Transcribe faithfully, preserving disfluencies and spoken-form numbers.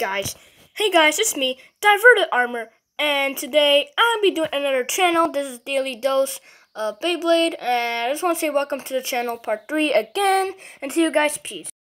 guys, hey guys, it's me, Diverted Armor, and today I'll be doing another channel. This is Daily Dose of Beyblade, and I just want to say welcome to the channel, part three again, and see you guys, peace.